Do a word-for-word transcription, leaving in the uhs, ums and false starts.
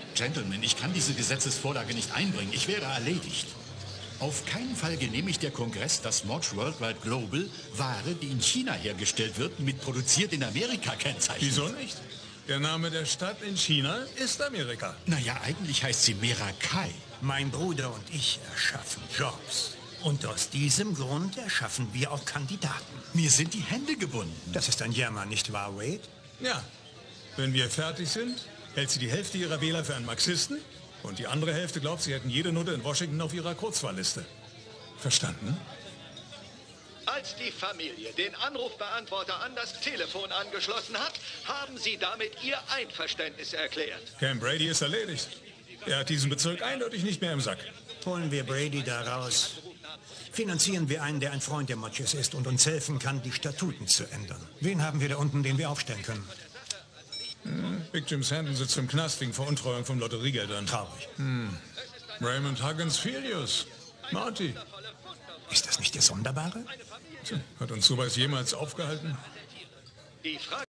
Gentlemen, ich kann diese Gesetzesvorlage nicht einbringen. Ich wäre erledigt. Auf keinen Fall genehmigt der Kongress, dass Mods Worldwide Global Ware, die in China hergestellt wird, mit produziert in Amerika kennzeichnet. Wieso nicht? Der Name der Stadt in China ist Amerika. Naja, eigentlich heißt sie Merakai. Mein Bruder und ich erschaffen Jobs. Und aus diesem Grund erschaffen wir auch Kandidaten. Mir sind die Hände gebunden. Das ist ein Jammer, nicht wahr, Wade? Ja. Wenn wir fertig sind, hält sie die Hälfte ihrer Wähler für einen Marxisten und die andere Hälfte glaubt, sie hätten jede Nutte in Washington auf ihrer Kurzwahlliste. Verstanden? Als die Familie den Anrufbeantworter an das Telefon angeschlossen hat, haben sie damit ihr Einverständnis erklärt. Cam Brady ist erledigt. Er hat diesen Bezirk eindeutig nicht mehr im Sack. Holen wir Brady da raus. Finanzieren wir einen, der ein Freund der Motches ist und uns helfen kann, die Statuten zu ändern. Wen haben wir da unten, den wir aufstellen können? Hm, Big Jim Sandon sitzt im Knast wegen Veruntreuung von Lotteriegeldern. Traurig. Hm. Raymond Huggins Filius. Marty. Ist das nicht der Sonderbare? Tja, hat uns sowas jemals aufgehalten? Die Frage